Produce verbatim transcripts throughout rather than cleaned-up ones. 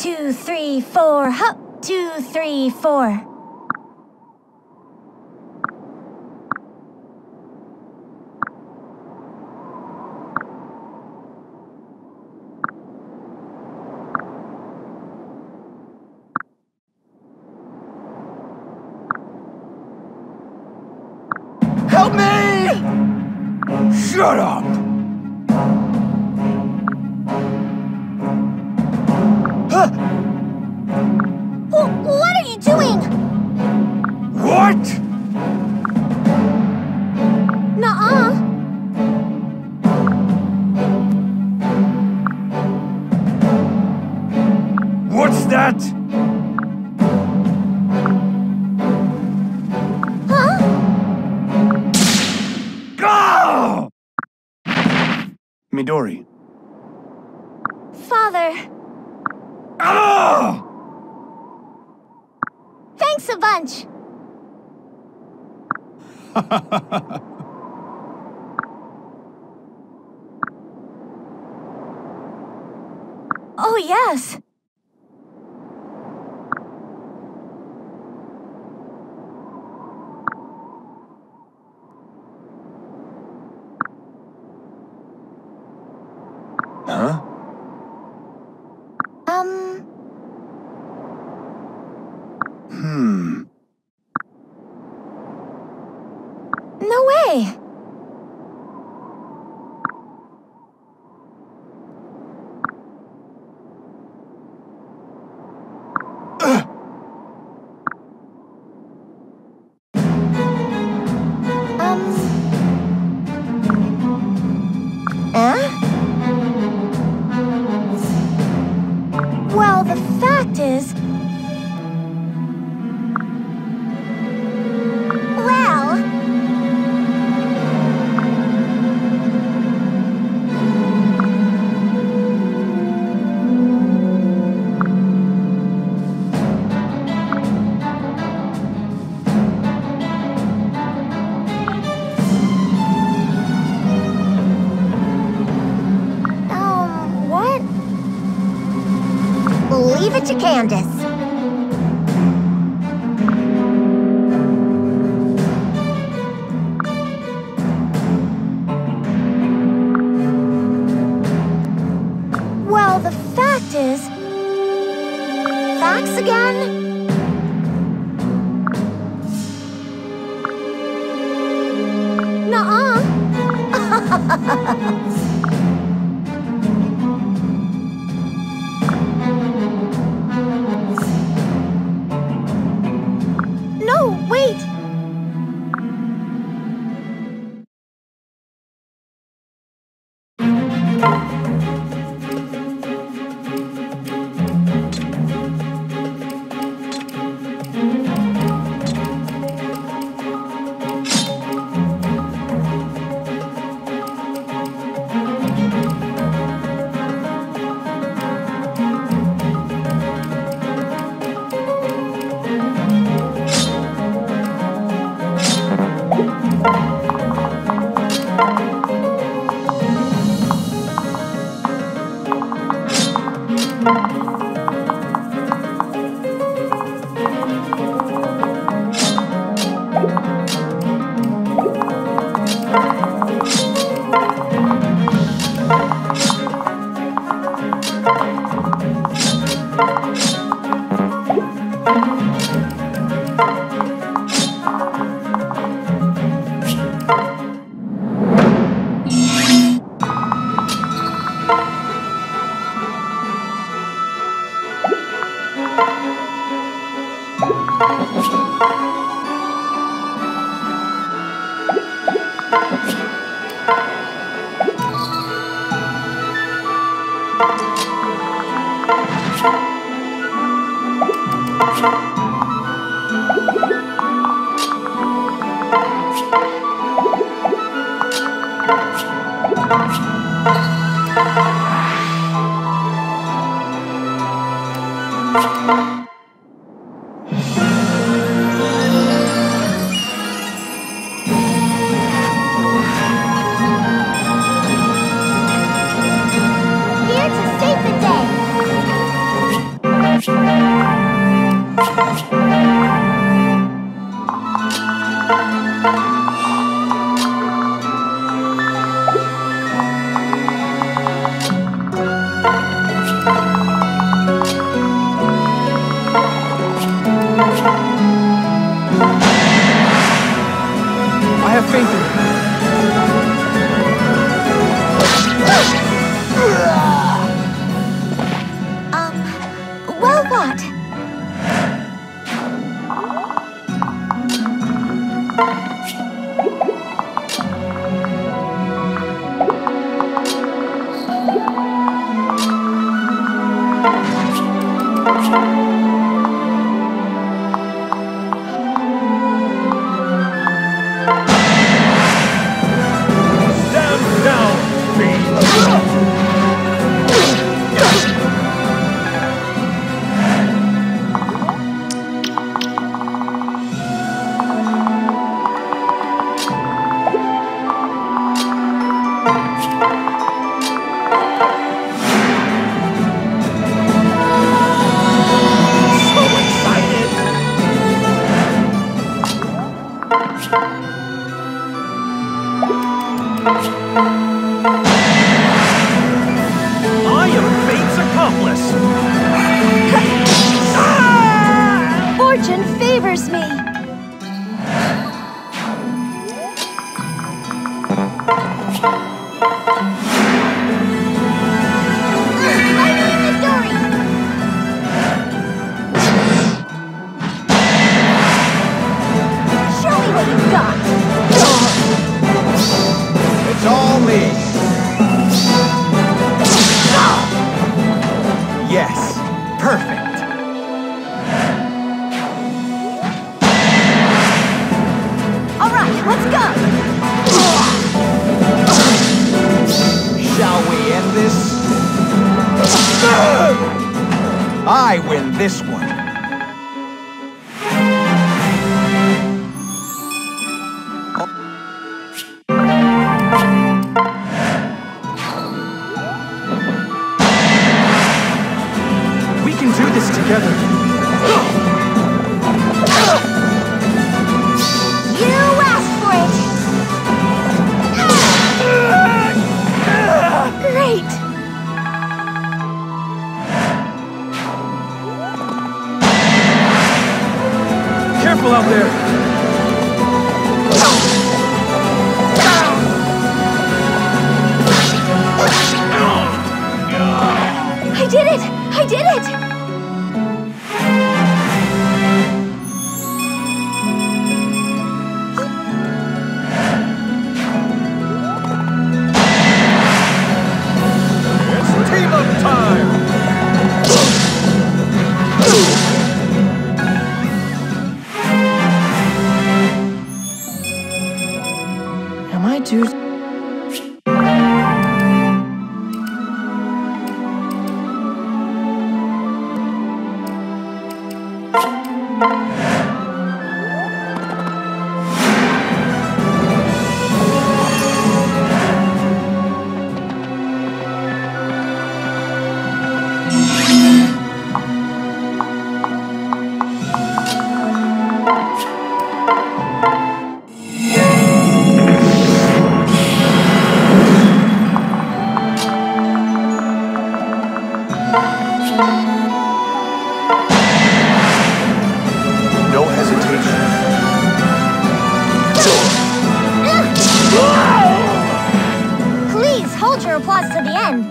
two, three, four, hop, two, three, four. Help me! Shut up! Huh? W- what are you doing? What? Nuh-uh. What's that? Huh? Go! Midori. Father, Oh! thanks a bunch. Oh, yes. Huh? Um, Hmm. no way. Um. Huh? Well, the fact is... Well... Um, what? Leave it to Candace. Well, the fact is... Facts again? Nuh-uh. No, wait! Here to save the day. Stand down, fiend! I am fate's accomplice! Fortune favors me! My name is Midori! Show me what you've got! It's all me! Yes, perfect! Alright, let's go! Shall we end this? I win this one! We can do this together! You asked for it! Great! Careful out there! I did it! I did it! It's team-up time! Am I too... No hesitation. Please hold your applause to the end.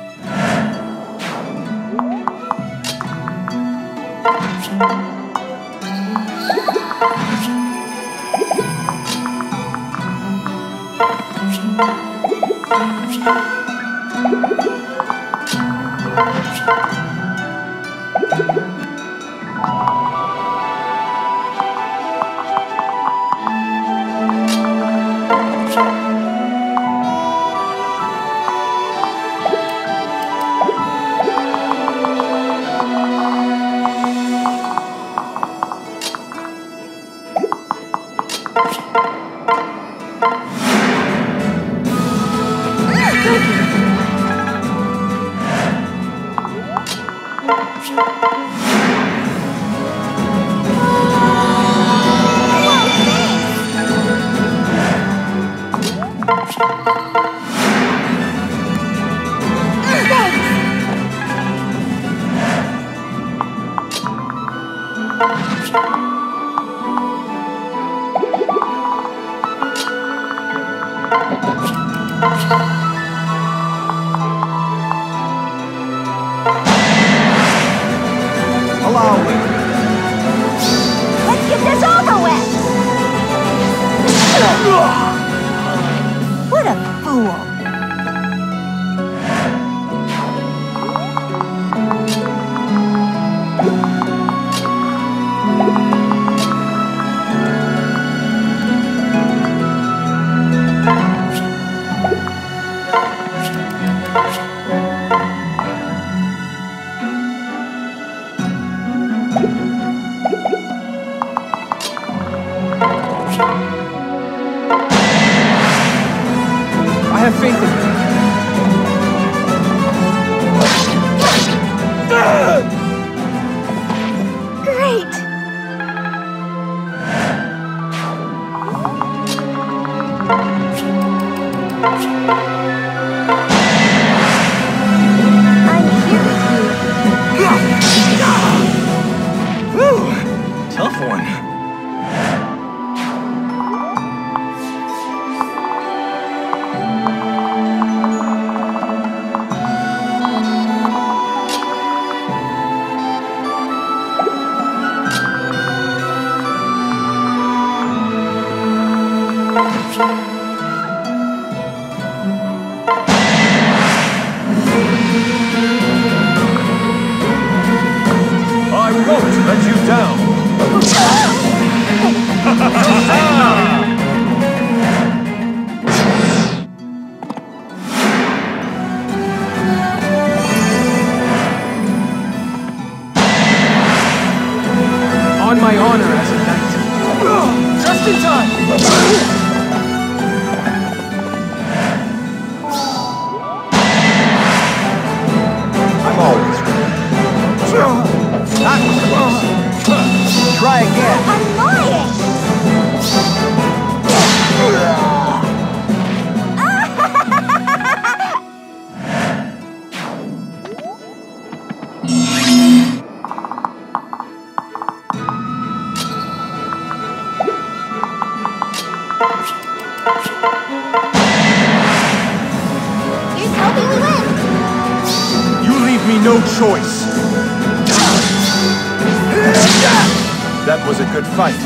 Allow me. Let's get this over with! What a fool! have faith in you. Great! I'm here with you. Whew! Tough one. I won't let you down. On my honor as a knight. Just in time. I'm always ready. That was close. Try again. Annoying! Here's hoping we win. You leave me no choice. That was a good fight.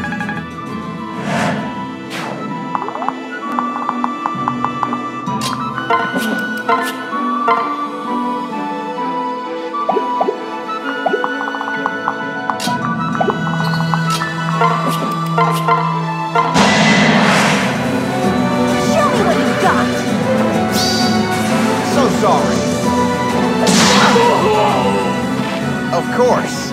Show me what you've got. So sorry. Of course.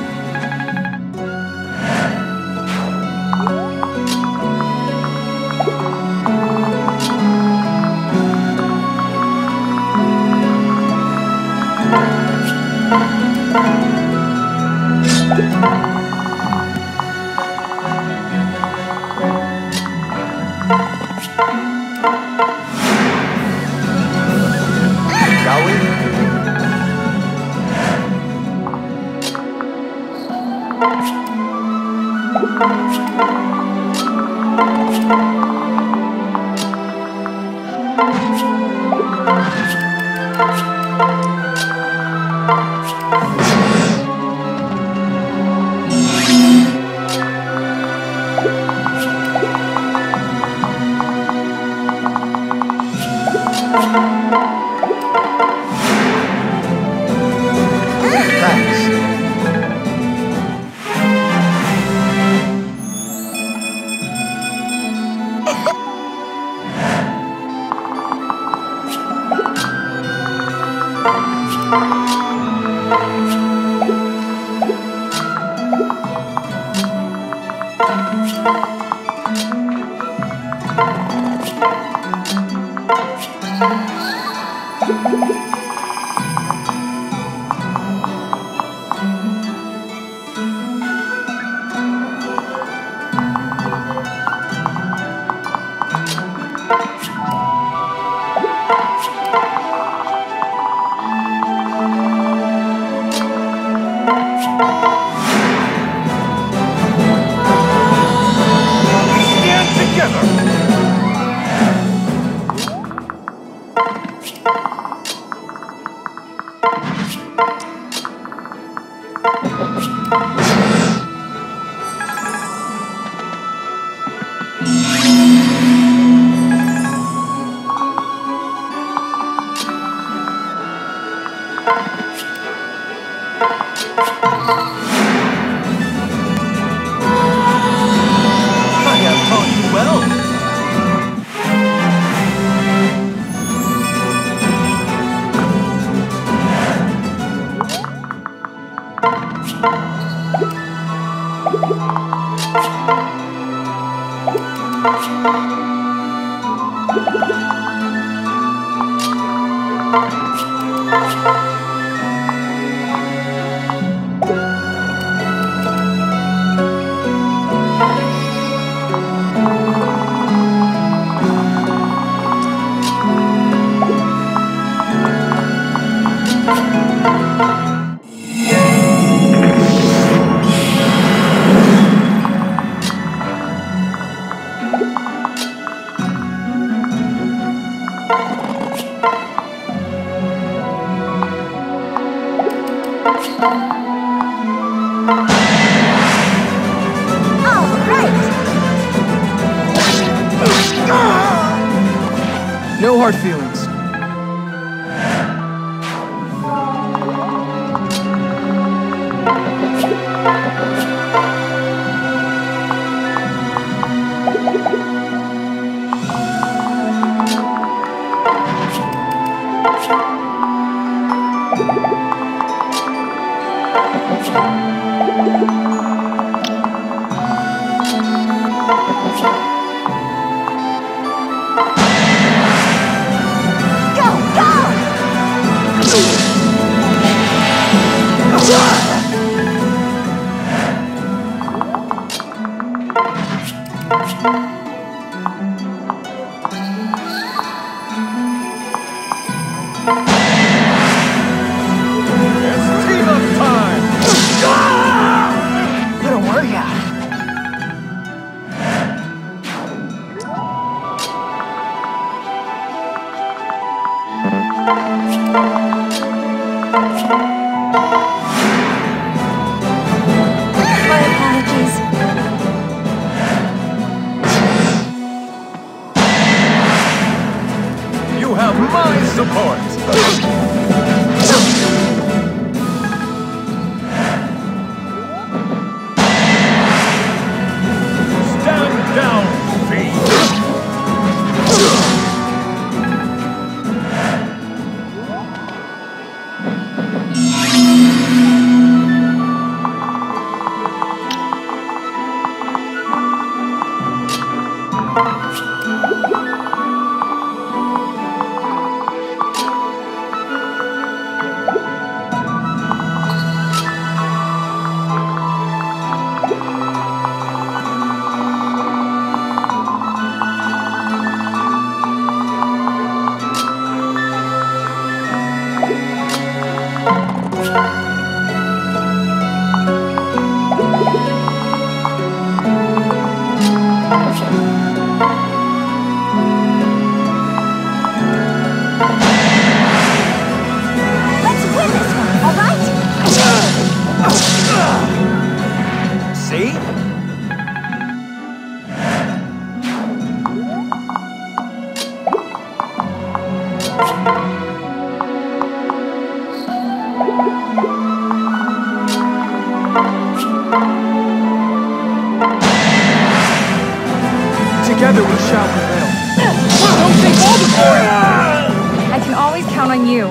Shall we? Thanks. No hard feelings. Together we shall prevail. Don't take all the glory! I can always count on you.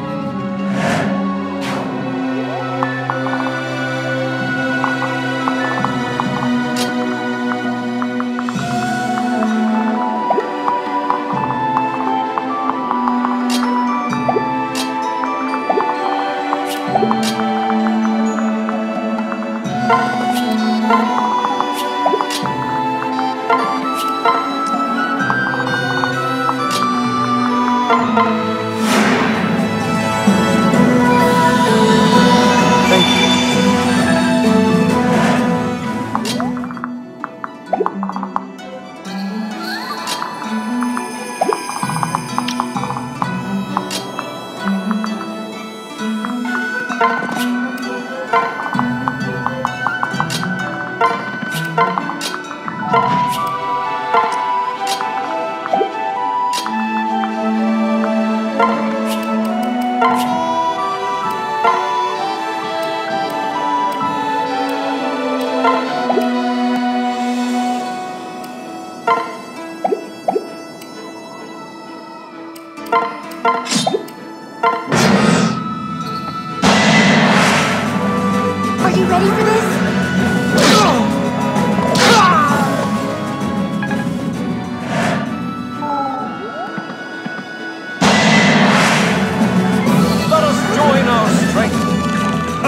Are you ready for this?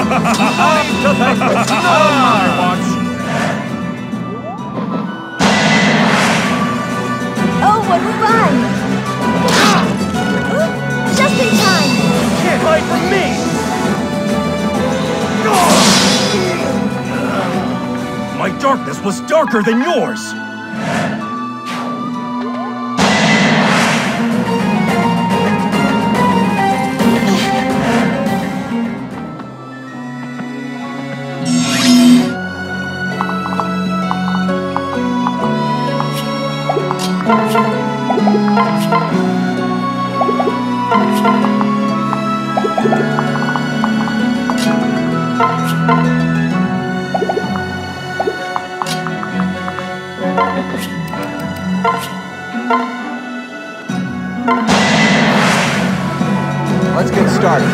Oh, what we run! Just in time! Can't hide from me! My darkness was darker than yours! Let's get started.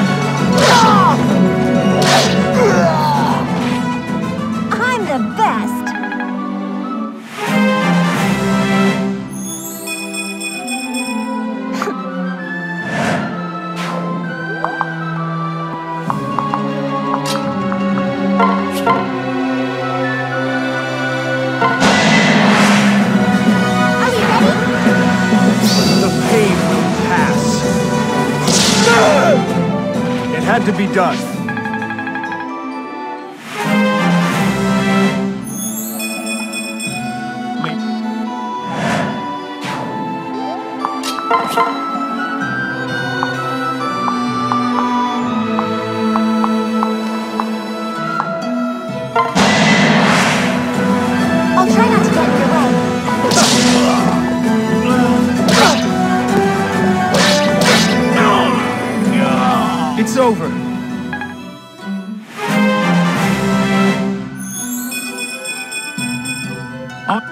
I'm the best! Are we ready? The pain will pass. It had to be done. I'll try not to get in your way. It's over. Uh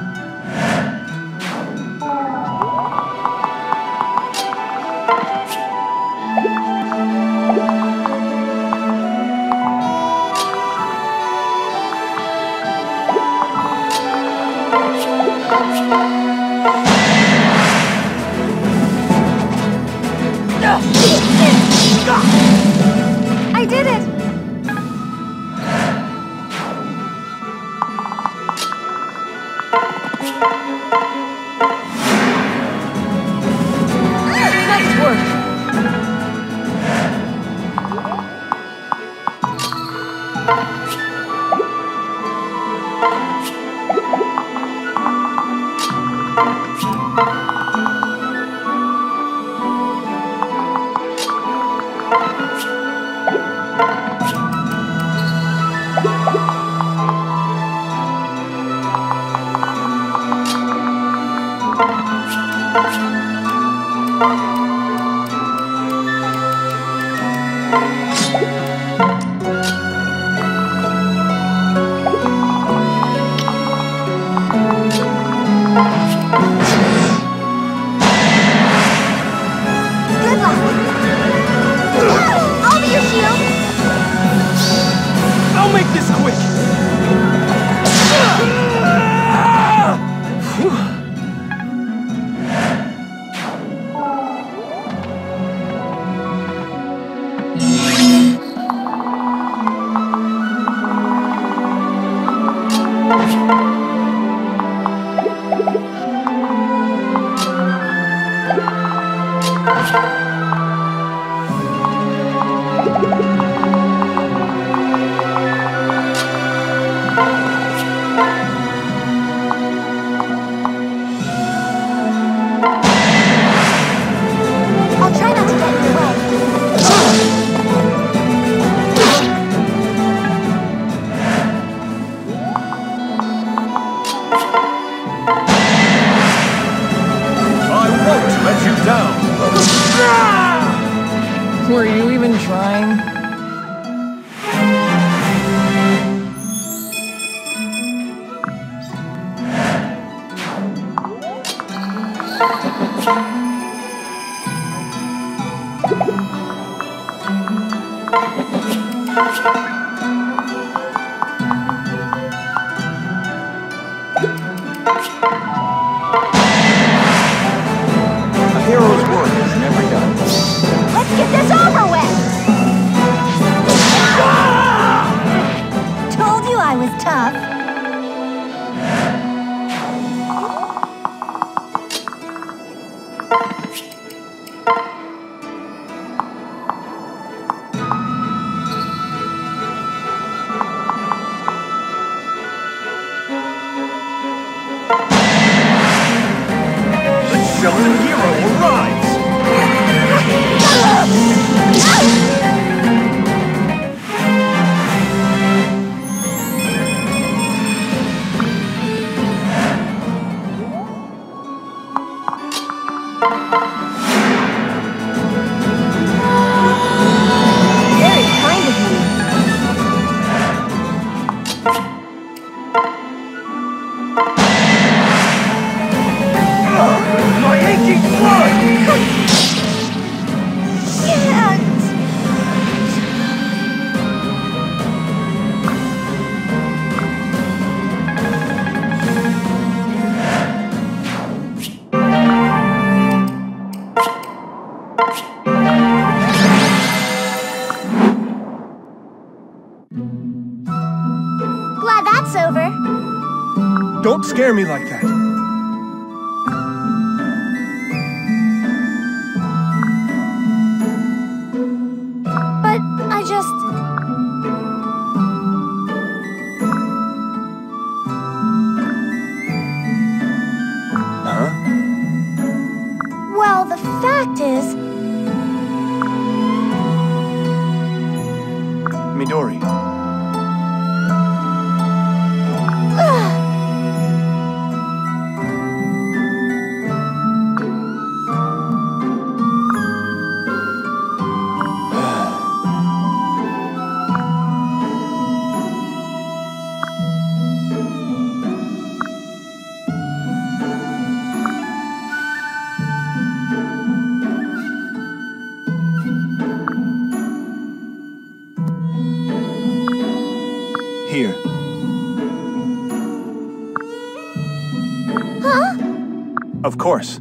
I did it! Nice work. Good luck! I'll be your shield! I'll make this quick! I'll try not to get in your way. I won't let you down! Were you even trying? A hero's work is never done. Let's get this over with! Don't scare me like that. But I just... Huh? Well, the fact is... Midori. Here. Huh? Of course.